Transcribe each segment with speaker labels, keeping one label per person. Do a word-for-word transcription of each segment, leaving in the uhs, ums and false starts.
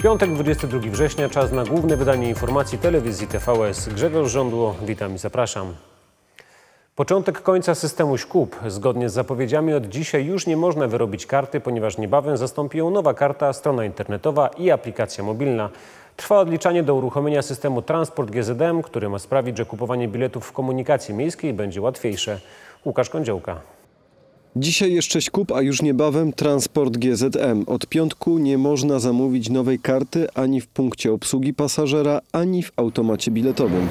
Speaker 1: Piątek, dwudziestego drugiego września, czas na główne wydanie informacji telewizji T V S. Grzegorz Żądło, witam i zapraszam. Początek końca systemu ŚKUP. Zgodnie z zapowiedziami od dzisiaj już nie można wyrobić karty, ponieważ niebawem zastąpi ją nowa karta, strona internetowa i aplikacja mobilna. Trwa odliczanie do uruchomienia systemu Transport G Z M, który ma sprawić, że kupowanie biletów w komunikacji miejskiej będzie łatwiejsze. Łukasz Kądziołka.
Speaker 2: Dzisiaj jeszcze ŚKUP, a już niebawem Transport G Z M. Od piątku nie można zamówić nowej karty ani w punkcie obsługi pasażera, ani w automacie biletowym.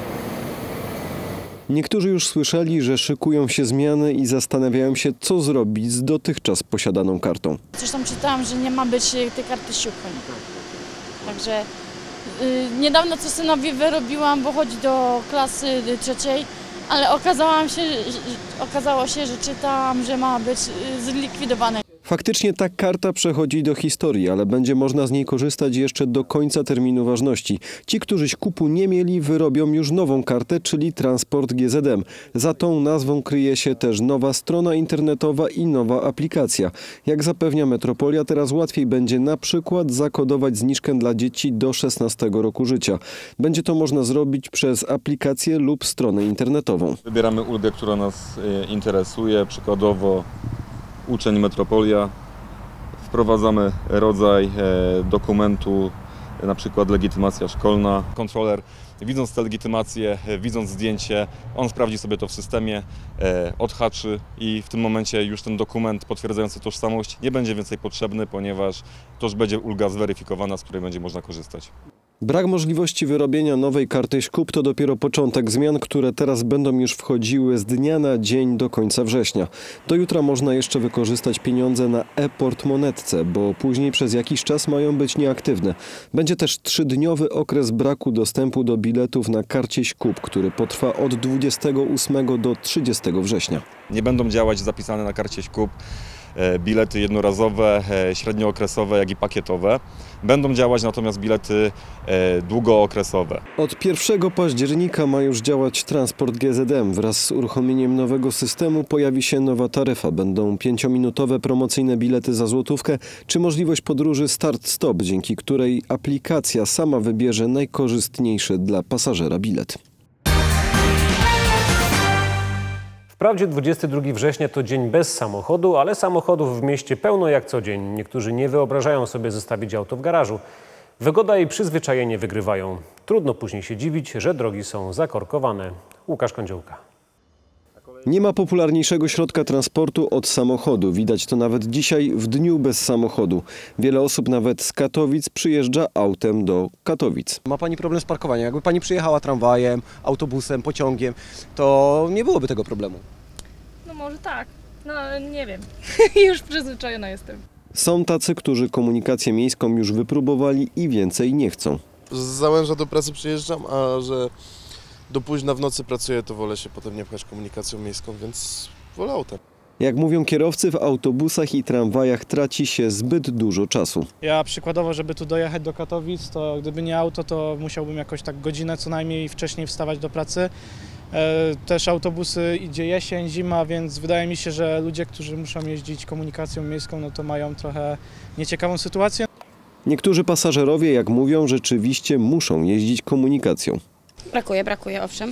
Speaker 2: Niektórzy już słyszeli, że szykują się zmiany i zastanawiają się, co zrobić z dotychczas posiadaną kartą.
Speaker 3: Zresztą czytałam, że nie ma być tej karty siupem. Także yy, niedawno coś synowi wyrobiłam, bo chodzi do klasy trzeciej, ale okazało się, że, okazało się, że czytałam, że ma być zlikwidowane.
Speaker 2: Faktycznie ta karta przechodzi do historii, ale będzie można z niej korzystać jeszcze do końca terminu ważności. Ci, którzy ŚKUP-u nie mieli, wyrobią już nową kartę, czyli Transport G Z M. Za tą nazwą kryje się też nowa strona internetowa i nowa aplikacja. Jak zapewnia Metropolia, teraz łatwiej będzie na przykład zakodować zniżkę dla dzieci do szesnastego roku życia. Będzie to można zrobić przez aplikację lub stronę internetową.
Speaker 4: Wybieramy ulgę, która nas interesuje, przykładowo uczeń Metropolia. Wprowadzamy rodzaj dokumentu, na przykład legitymacja szkolna. Kontroler, widząc tę legitymację, widząc zdjęcie, on sprawdzi sobie to w systemie, odhaczy i w tym momencie już ten dokument potwierdzający tożsamość nie będzie więcej potrzebny, ponieważ to już będzie ulga zweryfikowana, z której będzie można korzystać.
Speaker 2: Brak możliwości wyrobienia nowej karty ŚKUP to dopiero początek zmian, które teraz będą już wchodziły z dnia na dzień do końca września. Do jutra można jeszcze wykorzystać pieniądze na e-portmonetce, bo później przez jakiś czas mają być nieaktywne. Będzie też trzydniowy okres braku dostępu do biletów na karcie ŚKUP, który potrwa od dwudziestego ósmego do trzydziestego września.
Speaker 4: Nie będą działać zapisane na karcie ŚKUP bilety jednorazowe, średniookresowe, jak i pakietowe. Będą działać natomiast bilety długookresowe.
Speaker 2: Od pierwszego października ma już działać Transport G Z M. Wraz z uruchomieniem nowego systemu pojawi się nowa taryfa. Będą pięciominutowe promocyjne bilety za złotówkę, czy możliwość podróży start-stop, dzięki której aplikacja sama wybierze najkorzystniejszy dla pasażera bilet.
Speaker 1: Wprawdzie dwudziestego drugiego września to dzień bez samochodu, ale samochodów w mieście pełno jak co dzień. Niektórzy nie wyobrażają sobie zostawić auto w garażu. Wygoda i przyzwyczajenie wygrywają. Trudno później się dziwić, że drogi są zakorkowane. Łukasz Kądziołka.
Speaker 2: Nie ma popularniejszego środka transportu od samochodu. Widać to nawet dzisiaj w dniu bez samochodu. Wiele osób nawet z Katowic przyjeżdża autem do Katowic.
Speaker 5: Ma pani problem z parkowaniem. Jakby pani przyjechała tramwajem, autobusem, pociągiem, to nie byłoby tego problemu.
Speaker 6: No może tak. No nie wiem. Już przyzwyczajona jestem.
Speaker 2: Są tacy, którzy komunikację miejską już wypróbowali i więcej nie chcą.
Speaker 7: Z Załęża do pracy przyjeżdżam, a że do późna w nocy pracuję, to wolę się potem nie pchać komunikacją miejską, więc wolę autem.
Speaker 2: Jak mówią kierowcy, w autobusach i tramwajach traci się zbyt dużo czasu.
Speaker 8: Ja przykładowo, żeby tu dojechać do Katowic, to gdyby nie auto, to musiałbym jakoś tak godzinę co najmniej wcześniej wstawać do pracy. Też autobusy, idzie jesień, zima, więc wydaje mi się, że ludzie, którzy muszą jeździć komunikacją miejską, no to mają trochę nieciekawą sytuację.
Speaker 2: Niektórzy pasażerowie, jak mówią, rzeczywiście muszą jeździć komunikacją.
Speaker 9: Brakuje, brakuje, owszem.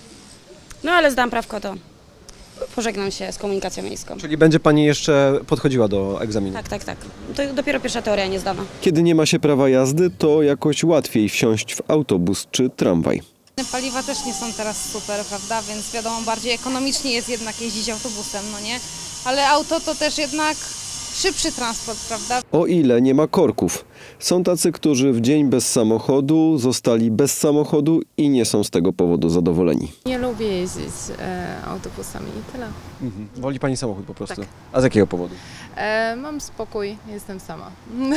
Speaker 9: No ale zdam prawko, to pożegnam się z komunikacją miejską.
Speaker 5: Czyli będzie pani jeszcze podchodziła do egzaminu?
Speaker 9: Tak, tak, tak. To dopiero pierwsza teoria nie zdana.
Speaker 2: Kiedy nie ma się prawa jazdy, to jakoś łatwiej wsiąść w autobus czy tramwaj.
Speaker 10: Paliwa też nie są teraz super, prawda, więc wiadomo, bardziej ekonomicznie jest jednak jeździć autobusem, no nie? Ale auto to też jednak szybszy transport, prawda?
Speaker 2: O ile nie ma korków. Są tacy, którzy w dzień bez samochodu zostali bez samochodu i nie są z tego powodu zadowoleni.
Speaker 11: Nie lubię jeździć e, autobusami i tyle.
Speaker 5: Mhm. Woli pani samochód po prostu?
Speaker 11: Tak.
Speaker 5: A z jakiego powodu?
Speaker 11: E, mam spokój, jestem sama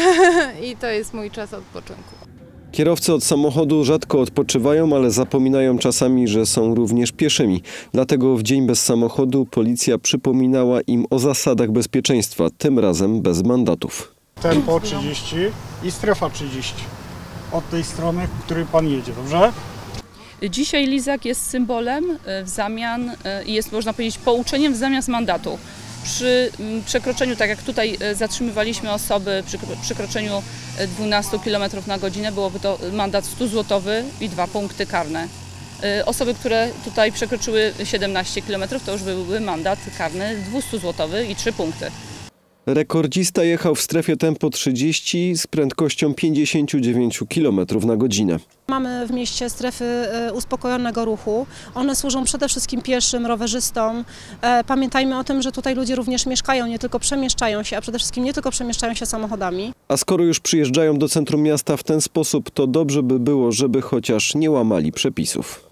Speaker 11: i to jest mój czas odpoczynku.
Speaker 2: Kierowcy od samochodu rzadko odpoczywają, ale zapominają czasami, że są również pieszymi. Dlatego w dzień bez samochodu policja przypominała im o zasadach bezpieczeństwa, tym razem bez mandatów.
Speaker 12: Tempo trzydzieści i strefa trzydzieści. Od tej strony, w której pan jedzie, dobrze?
Speaker 6: Dzisiaj lizak jest symbolem w zamian i jest, można powiedzieć, pouczeniem w zamiast mandatu.
Speaker 13: przy przekroczeniu, tak jak tutaj zatrzymywaliśmy osoby przy przekroczeniu dwunastu kilometrów na godzinę, byłoby to mandat stu złotowy i dwa punkty karne. Osoby, które tutaj przekroczyły siedemnaście kilometrów, to już byłby mandat karny dwustu złotowy i trzy punkty.
Speaker 2: Rekordzista jechał w strefie tempo trzydzieści z prędkością pięćdziesiąt dziewięć kilometrów na godzinę.
Speaker 14: Mamy w mieście strefy uspokojonego ruchu. One służą przede wszystkim pieszym, rowerzystom. Pamiętajmy o tym, że tutaj ludzie również mieszkają, nie tylko przemieszczają się, a przede wszystkim nie tylko przemieszczają się samochodami.
Speaker 2: A skoro już przyjeżdżają do centrum miasta w ten sposób, to dobrze by było, żeby chociaż nie łamali przepisów.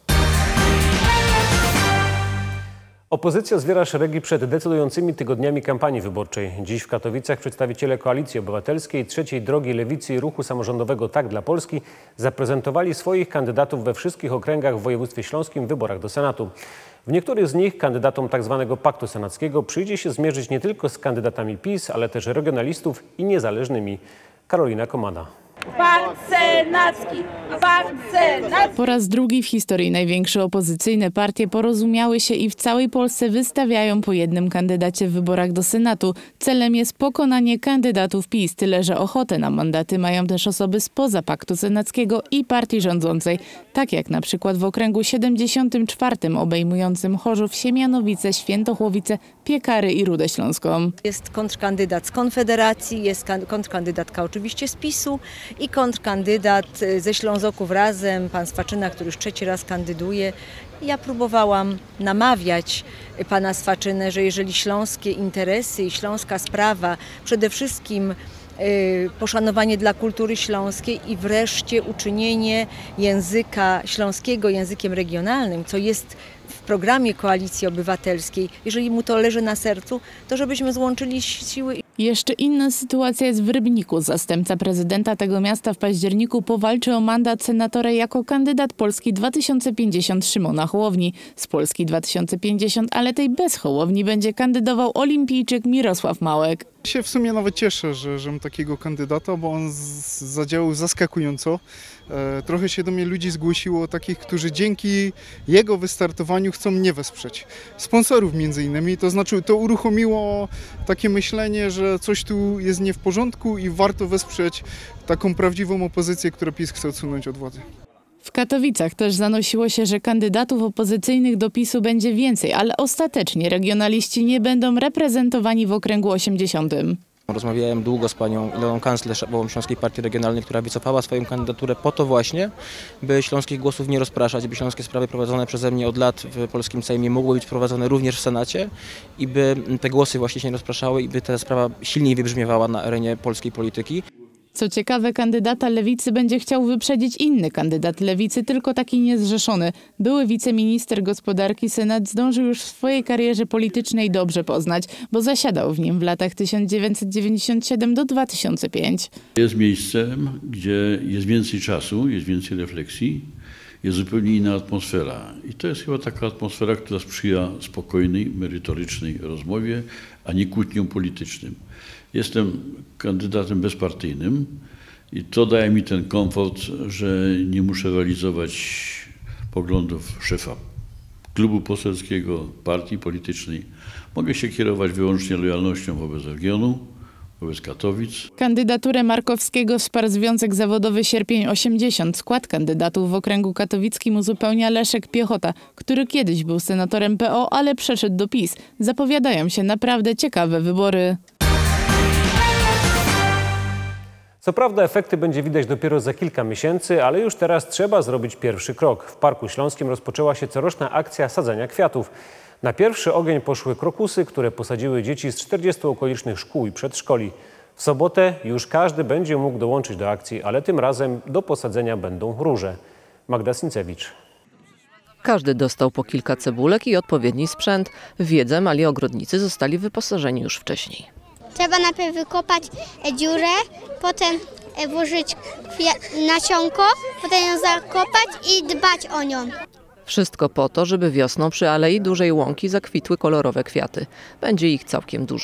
Speaker 1: Opozycja zwiera szeregi przed decydującymi tygodniami kampanii wyborczej. Dziś w Katowicach przedstawiciele Koalicji Obywatelskiej, Trzeciej Drogi, Lewicy i Ruchu Samorządowego Tak dla Polski zaprezentowali swoich kandydatów we wszystkich okręgach w województwie śląskim w wyborach do Senatu. W niektórych z nich kandydatom tzw. Paktu Senackiego przyjdzie się zmierzyć nie tylko z kandydatami PiS, ale też regionalistów i niezależnymi. Karolina Komada.
Speaker 15: Pakt senacki! Pakt senacki!
Speaker 16: Po raz drugi w historii największe opozycyjne partie porozumiały się i w całej Polsce wystawiają po jednym kandydacie w wyborach do Senatu. Celem jest pokonanie kandydatów PiS, tyle że ochotę na mandaty mają też osoby spoza Paktu Senackiego i partii rządzącej, tak jak na przykład w okręgu siedemdziesiątym czwartym obejmującym Chorzów, Siemianowice, Świętochłowice, Piekary i Rudę Śląską.
Speaker 17: Jest kontrkandydat z Konfederacji, jest kontrkandydatka oczywiście z PiSu i kontrkandydat ze Ślązoków Razem, pan Swaczyna, który już trzeci raz kandyduje. Ja próbowałam namawiać pana Swaczynę, że jeżeli śląskie interesy i śląska sprawa, przede wszystkim poszanowanie dla kultury śląskiej i wreszcie uczynienie języka śląskiego językiem regionalnym, co jest w programie Koalicji Obywatelskiej, jeżeli mu to leży na sercu, to żebyśmy złączyli siły.
Speaker 16: Jeszcze inna sytuacja jest w Rybniku. Zastępca prezydenta tego miasta w październiku powalczy o mandat senatora jako kandydat Polski dwa tysiące pięćdziesiąt Szymona Hołowni. Z Polski dwa tysiące pięćdziesiąt, ale tej bez Hołowni będzie kandydował olimpijczyk Mirosław Małek.
Speaker 18: Się w sumie nawet cieszę, że, że mam takiego kandydata, bo on z, zadziałał zaskakująco. E, trochę się do mnie ludzi zgłosiło, takich, którzy dzięki jego wystartowaniu chcą mnie wesprzeć. Sponsorów między innymi, to znaczy to uruchomiło takie myślenie, że coś tu jest nie w porządku i warto wesprzeć taką prawdziwą opozycję, która PiS chce odsunąć od władzy.
Speaker 16: W Katowicach też zanosiło się, że kandydatów opozycyjnych do PiSu będzie więcej, ale ostatecznie regionaliści nie będą reprezentowani w okręgu osiemdziesiątym.
Speaker 19: Rozmawiałem długo z panią Iloną Kanclerz, szefową Śląskiej Partii Regionalnej, która wycofała swoją kandydaturę po to właśnie, by śląskich głosów nie rozpraszać, by śląskie sprawy prowadzone przeze mnie od lat w polskim Sejmie mogły być prowadzone również w Senacie i by te głosy właśnie się nie rozpraszały i by ta sprawa silniej wybrzmiewała na arenie polskiej polityki.
Speaker 16: Co ciekawe, kandydata Lewicy będzie chciał wyprzedzić inny kandydat Lewicy, tylko taki niezrzeszony. Były wiceminister gospodarki Senat zdążył już w swojej karierze politycznej dobrze poznać, bo zasiadał w nim w latach tysiąc dziewięćset dziewięćdziesiąt siedem do dwa tysiące piątego.
Speaker 20: Jest miejscem, gdzie jest więcej czasu, jest więcej refleksji, jest zupełnie inna atmosfera. I to jest chyba taka atmosfera, która sprzyja spokojnej, merytorycznej rozmowie, a nie kłótniom politycznym. Jestem kandydatem bezpartyjnym i to daje mi ten komfort, że nie muszę realizować poglądów szefa klubu poselskiego, partii politycznej. Mogę się kierować wyłącznie lojalnością wobec regionu, wobec Katowic.
Speaker 16: Kandydaturę Markowskiego wsparł Związek Zawodowy Sierpień osiemdziesiąt. Skład kandydatów w okręgu katowickim uzupełnia Leszek Piechota, który kiedyś był senatorem P O, ale przeszedł do PiS. Zapowiadają się naprawdę ciekawe wybory.
Speaker 1: Co prawda efekty będzie widać dopiero za kilka miesięcy, ale już teraz trzeba zrobić pierwszy krok. W Parku Śląskim rozpoczęła się coroczna akcja sadzenia kwiatów. Na pierwszy ogień poszły krokusy, które posadziły dzieci z czterdziestu okolicznych szkół i przedszkoli. W sobotę już każdy będzie mógł dołączyć do akcji, ale tym razem do posadzenia będą róże. Magda Sincewicz.
Speaker 21: Każdy dostał po kilka cebulek i odpowiedni sprzęt. W wiedzę mali ogrodnicy zostali wyposażeni już wcześniej.
Speaker 22: Trzeba najpierw wykopać dziurę, potem włożyć nasionko, potem ją zakopać i dbać o nią.
Speaker 21: Wszystko po to, żeby wiosną przy Alei Dużej Łąki zakwitły kolorowe kwiaty. Będzie ich całkiem dużo.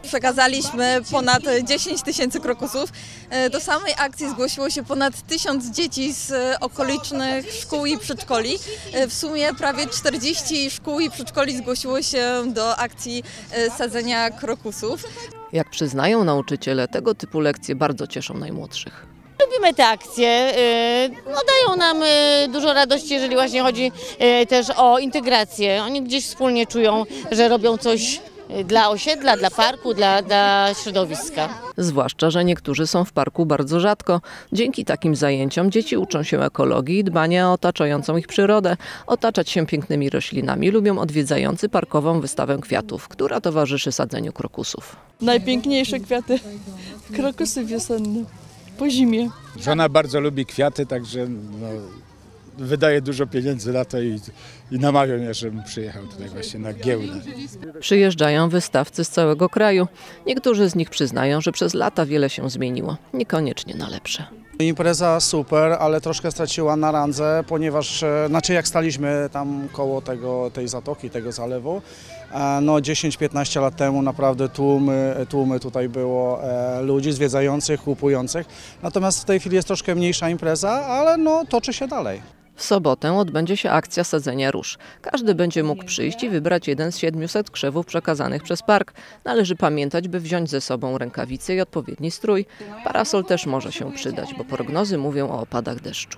Speaker 3: Przekazaliśmy ponad dziesięć tysięcy krokusów. Do samej akcji zgłosiło się ponad tysiąc dzieci z okolicznych szkół i przedszkoli. W sumie prawie czterdzieści szkół i przedszkoli zgłosiło się do akcji sadzenia krokusów.
Speaker 21: Jak przyznają nauczyciele, tego typu lekcje bardzo cieszą najmłodszych.
Speaker 4: Lubimy te akcje, no dają nam dużo radości, jeżeli właśnie chodzi też o integrację. Oni gdzieś wspólnie czują, że robią coś dla osiedla, dla parku, dla, dla środowiska.
Speaker 21: Zwłaszcza, że niektórzy są w parku bardzo rzadko. Dzięki takim zajęciom dzieci uczą się ekologii i dbania o otaczającą ich przyrodę. Otaczać się pięknymi roślinami lubią odwiedzający parkową wystawę kwiatów, która towarzyszy sadzeniu krokusów.
Speaker 23: Najpiękniejsze kwiaty, krokusy wiosenne, po zimie.
Speaker 12: Żona bardzo lubi kwiaty, także no, wydaje dużo pieniędzy na to i, i namawia mnie, żebym przyjechał tutaj właśnie na giełdę.
Speaker 21: Przyjeżdżają wystawcy z całego kraju. Niektórzy z nich przyznają, że przez lata wiele się zmieniło, niekoniecznie na lepsze.
Speaker 24: Impreza super, ale troszkę straciła na randze, ponieważ, znaczy jak staliśmy tam koło tego, tej zatoki, tego zalewu, no dziesięć piętnaście lat temu naprawdę tłumy, tłumy tutaj było e, ludzi zwiedzających, kupujących. Natomiast w tej chwili jest troszkę mniejsza impreza, ale no toczy się dalej.
Speaker 21: W sobotę odbędzie się akcja sadzenia róż. Każdy będzie mógł przyjść i wybrać jeden z siedmiuset krzewów przekazanych przez park. Należy pamiętać, by wziąć ze sobą rękawice i odpowiedni strój. Parasol też może się przydać, bo prognozy mówią o opadach deszczu.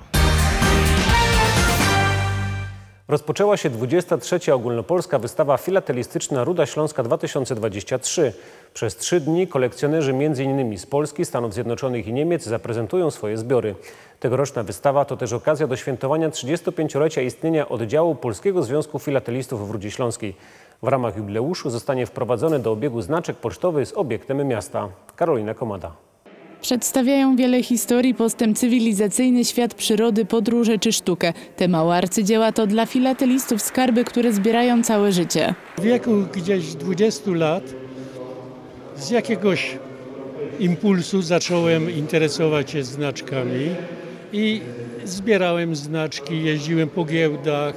Speaker 1: Rozpoczęła się dwudziesta trzecia ogólnopolska wystawa filatelistyczna Ruda Śląska dwa tysiące dwadzieścia trzy. Przez trzy dni kolekcjonerzy między innymi z Polski, Stanów Zjednoczonych i Niemiec zaprezentują swoje zbiory. Tegoroczna wystawa to też okazja do świętowania trzydziestopięciolecia istnienia oddziału Polskiego Związku Filatelistów w Rudzie Śląskiej. W ramach jubileuszu zostanie wprowadzony do obiegu znaczek pocztowy z obiektem miasta. Karolina Komada.
Speaker 16: Przedstawiają wiele historii, postęp cywilizacyjny, świat przyrody, podróże czy sztukę. Te małe arcydzieła to dla filatelistów skarby, które zbierają całe życie.
Speaker 25: W wieku gdzieś dwudziestu lat z jakiegoś impulsu zacząłem interesować się znaczkami i zbierałem znaczki, jeździłem po giełdach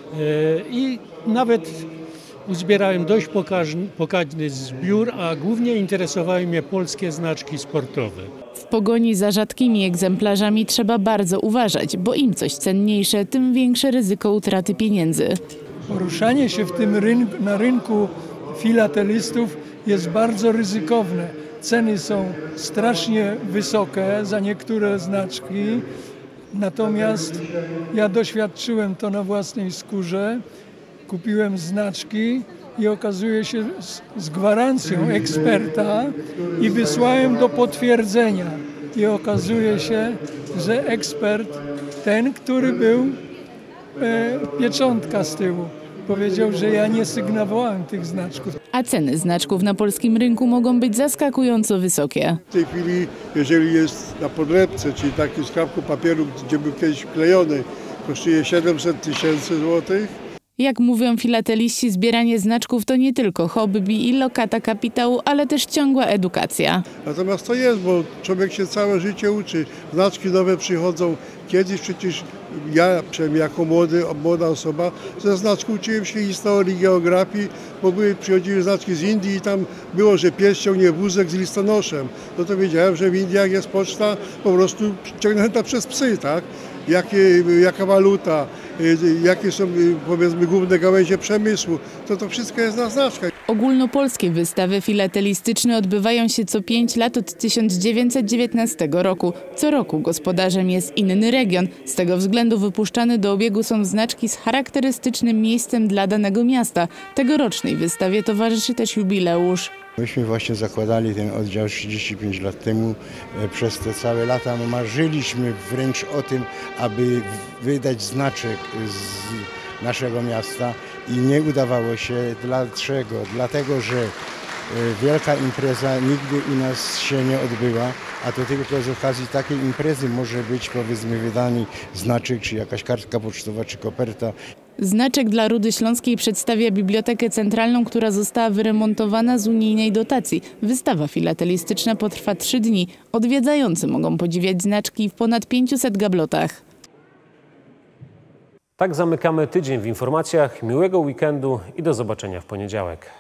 Speaker 25: i nawet uzbierałem dość pokaźny zbiór, a głównie interesowały mnie polskie znaczki sportowe.
Speaker 16: W pogoni za rzadkimi egzemplarzami trzeba bardzo uważać, bo im coś cenniejsze, tym większe ryzyko utraty pieniędzy.
Speaker 25: Poruszanie się w tym rynku, na rynku filatelistów jest bardzo ryzykowne. Ceny są strasznie wysokie za niektóre znaczki, natomiast ja doświadczyłem to na własnej skórze. Kupiłem znaczki i okazuje się z, z gwarancją eksperta i wysłałem do potwierdzenia. I okazuje się, że ekspert, ten, który był e, pieczątka z tyłu, powiedział, że ja nie sygnowałem tych znaczków.
Speaker 16: A ceny znaczków na polskim rynku mogą być zaskakująco wysokie.
Speaker 26: W tej chwili, jeżeli jest na podlepce, czyli taki skrawku papieru, gdzie był kiedyś klejony, kosztuje siedemset tysięcy złotych.
Speaker 16: Jak mówią filateliści, zbieranie znaczków to nie tylko hobby i lokata kapitału, ale też ciągła edukacja.
Speaker 26: Natomiast to jest, bo człowiek się całe życie uczy. Znaczki nowe przychodzą. Kiedyś przecież ja, przynajmniej jako młody, młoda osoba, ze znaczków uczyłem się historii, geografii, bo były, przychodziły znaczki z Indii i tam było, że pies ciągnie wózek z listonoszem. No to wiedziałem, że w Indiach jest poczta po prostu ciągnięta przez psy, tak? Jakie, jaka waluta, jakie są, powiedzmy, główne gałęzie przemysłu, to to wszystko jest na znaczkach.
Speaker 16: Ogólnopolskie wystawy filatelistyczne odbywają się co pięć lat od tysiąc dziewięćset dziewiętnastego roku. Co roku gospodarzem jest inny region. Z tego względu wypuszczane do obiegu są znaczki z charakterystycznym miejscem dla danego miasta. Tegorocznej wystawie towarzyszy też jubileusz.
Speaker 27: Myśmy właśnie zakładali ten oddział trzydzieści pięć lat temu. Przez te całe lata marzyliśmy wręcz o tym, aby wydać znaczek z naszego miasta i nie udawało się. Dlaczego? Dlatego, że wielka impreza nigdy u nas się nie odbyła, a to tylko z okazji takiej imprezy może być, powiedzmy, wydany znaczek, czy jakaś kartka pocztowa, czy koperta.
Speaker 16: Znaczek dla Rudy Śląskiej przedstawia Bibliotekę Centralną, która została wyremontowana z unijnej dotacji. Wystawa filatelistyczna potrwa trzy dni. Odwiedzający mogą podziwiać znaczki w ponad pięciuset gablotach.
Speaker 1: Tak zamykamy tydzień w informacjach. Miłego weekendu i do zobaczenia w poniedziałek.